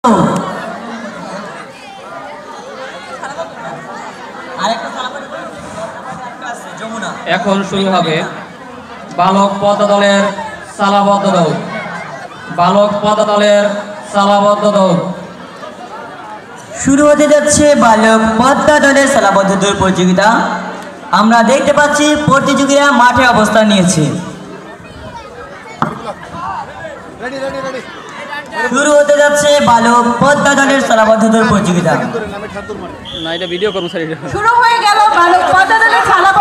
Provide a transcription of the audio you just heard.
এখন শুরু হবে বালক পদ্মা দলের সালাবদ্ধ দৌড়। বালক পদ্মা দলের সালাবদ্ধ দৌড় শুরু হতে যাচ্ছে বালক পদ্মা দলের সালাবদ্ধ দৌড় প্রতিযোগিতা। আমরা দেখতে পাচ্ছি প্রতিযোগীরা মাঠে অবস্থান নিয়েছে। শুরু হতে যাচ্ছে বালক পদ্মা দলের সালাবদ্ধ দৌড় প্রতিযোগিতা। না, এটা ভিডিও কর্মচারী। শুরু হয়ে গেল বালক পদ্মা দলের সালাবদ্ধ